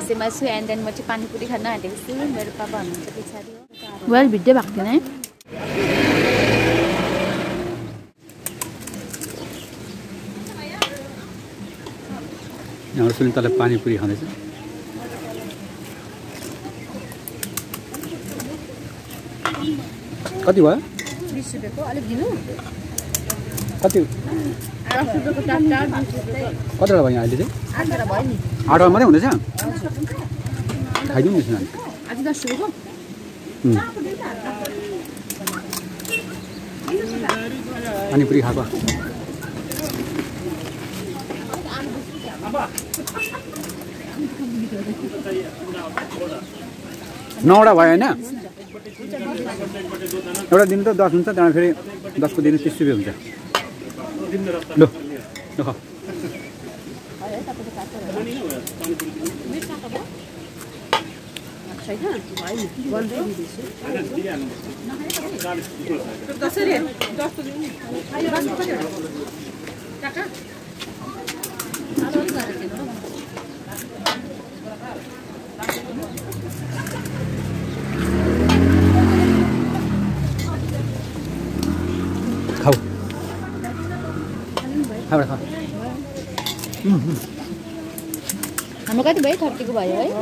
दसैँमा छु and then म चाहिँ पानीपुरी खान आँटेको छु मेरो पापा हुनुहुन्छ पछाडि हो वेल भिडियो भएको थिएन है यहाँ सुनिताले पानीपुरी खाँदैछ कति भयो 20 रुपैयाँको अलिक दिनु कति 10 रुपैयाँको चारटा 20 रुपैयाँ कतिवटा भयो अहिले चाहिँ 8वटा भयो नि 8वटा मात्रै हुँदैछ खाइदिउँ न त्यसमा आज 10 रुपैयाँको पानीपुरी खाएको 9वटा भयो होइन एउटा दिनु त 10 हुन्छ त्यहाँ फेरि 10 को दिनु 30 रुपैयाँ हुन्छ ल ल खा खाऊ खाऊ खा हाम्रो कति भयो 30 को भयो है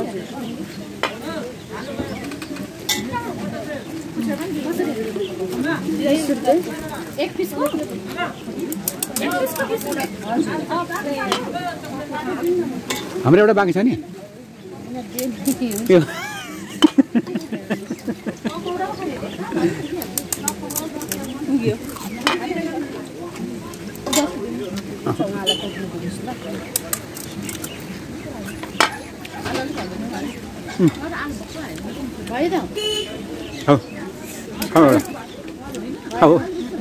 एक पिसको हाम्रो एउटा बाँकी छ नि खाऊ खाऊ खाऊ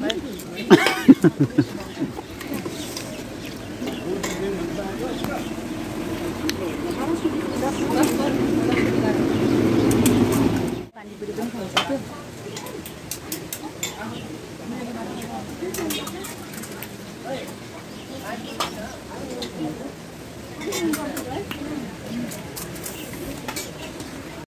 पानीपुरी पनि खाउँछ त्यो